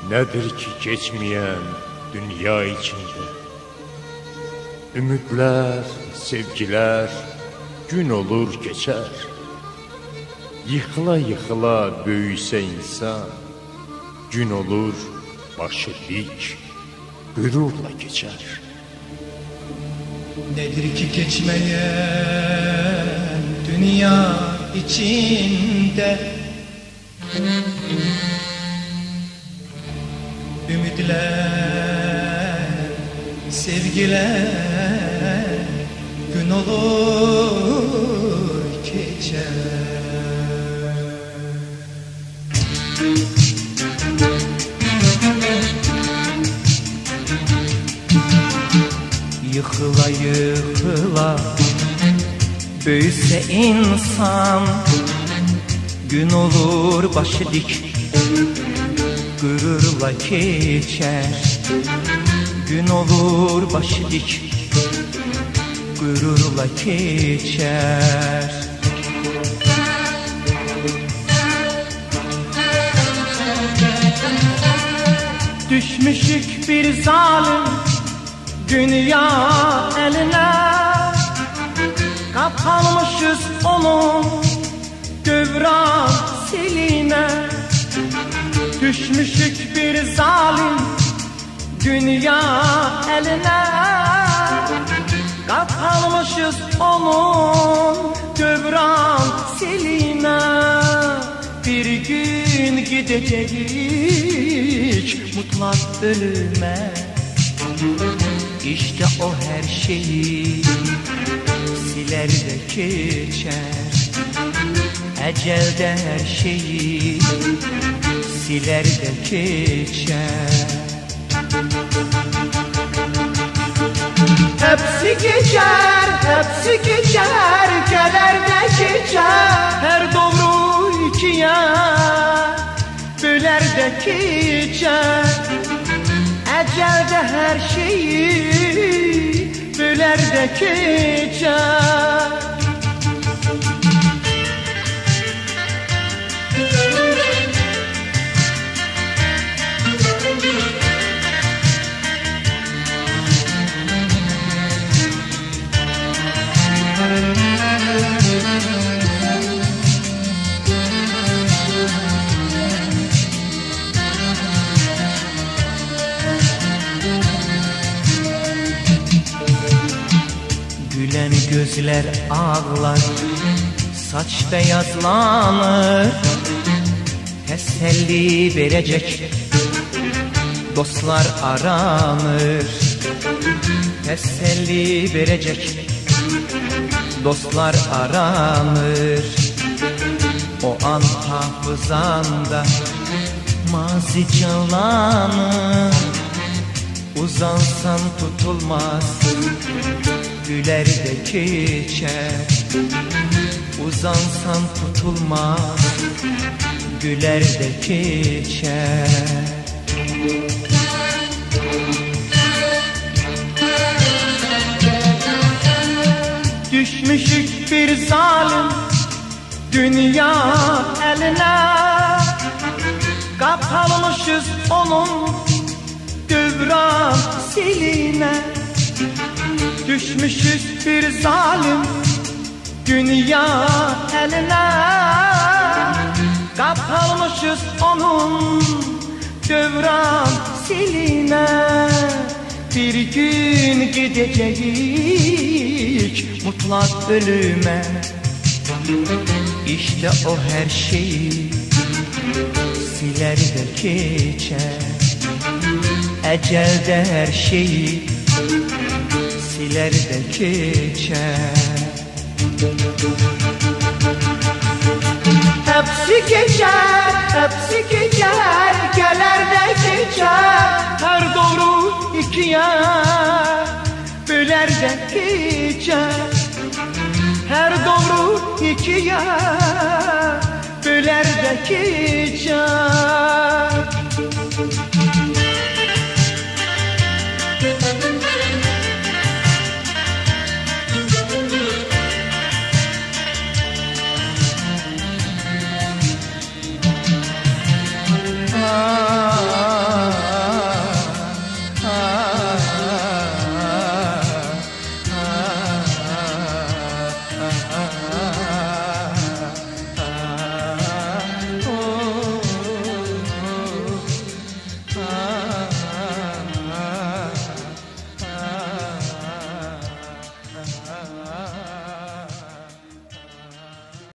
Nedir ki geçmeyen dünya içinde? Ümidler, sevgiler gün olur geçer. Yıkıla yıkıla büyüse insan, gün olur başı dik, gururla geçer. Nedir ki geçmeyen dünya içinde? Ümitler, sevgiler gün olur geçer. Yıkıla yıkıla büyüse insan, gün olur başı dik, gururla geçer. Gün olur başı dik, gururla geçer. Düşmüşük bir zalim dünya eline, kapanmışız onun dövran siline. Düşmüşük bir zalim dünya eline, kapanmışız onun dövran siline. Bir gün gidecek mutlak ölüme, İşte o her şeyi siler de geçer. Ecelde her şeyi siler de geçer. Hepsi geçer, hepsi geçer, keder de geçer. Her doğru ikiye böler de geçer. Ecelde her şeyi böler de geçer. Gülen gözler ağlar, saç beyazlanır. Teselli verecek dostlar aranır. Teselli verecek dostlar aranır. O an hafızanda mazi canlanır. Uzansan tutulmaz, güler de geçer. Uzansan tutulmaz, güler de geçer. Düşmüşük bir zalim dünya eline, kapanmışız onun dövran siline. Düşmüşüz bir zalim dünya eline, kapanmışız onun dövran siline. Bir gün gidecek mutlak ölüme, İşte o her şeyi siler de geçer. Ecelde her şeyi siler de geçer. Hepsi geçer, hepsi geçer, gelir de geçer. Her doğru ikiye böler de geçer. Her doğru ikiye böler de geçer.